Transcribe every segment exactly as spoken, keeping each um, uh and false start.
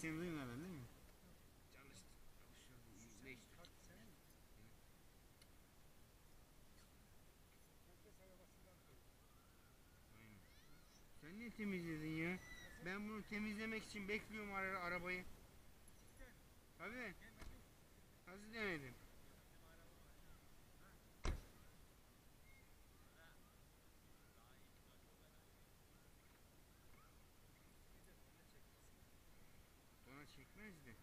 sesini duymadın değil mi? Çalıştık, çalışıyordum, iyileştik. Aynen. Sen niye temizledin ya? Ben bunu temizlemek için bekliyorum ara arabayı. Tabii. Nasıl demedim? Ona çekmez de.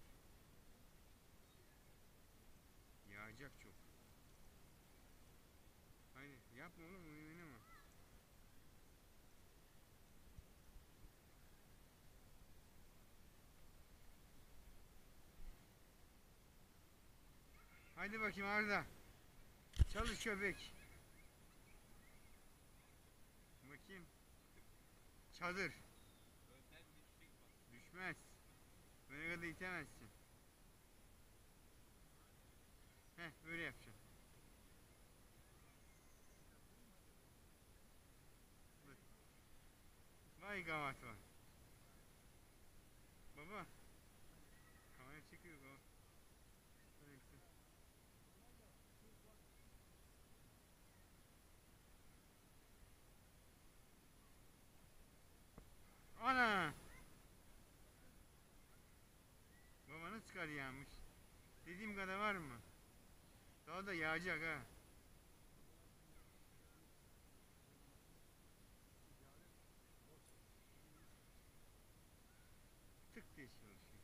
Yağacak çok. Haydi yapma oğlum, oynama. Haydi bakayım Arda. Çalış köpek. Bakayım. Çadır. Düşmez. Böyle kadar itemezsin. Heh, böyle yapacağım. Vay gavat var. Baba. Kamera çekiyor baba. Neyse. Ana! Babanın çıkar yağmış. Dediğim kadar var mı? Daha da yağacak ha. Tık diye çalışıyor.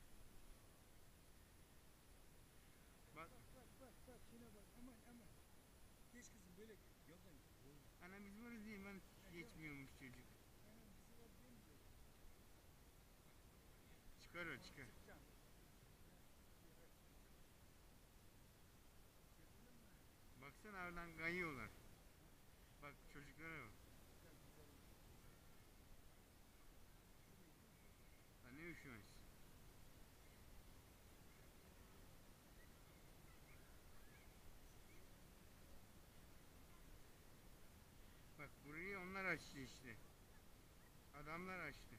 Bak. Bak bak bak şuna bak, aman aman. Geç kızım böyle yoldan. Ana biz varız diye ben geçmiyormuş çocuk. Anam bizi var demeyecek. Çıkar o çıkar. Çıkacağım. Baksana oradan kayıyorlar. Bak çocuklara bak. Ha, ne üşümez. Bak burayı onlar açtı işte. Adamlar açtı.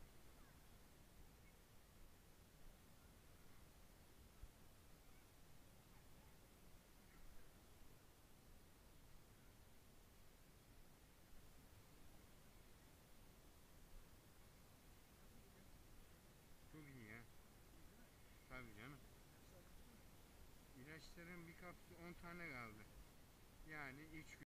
Çok iyi ya. Tabii canım. İlaçların bir kapsülü on tane kaldı. Yani üç gün.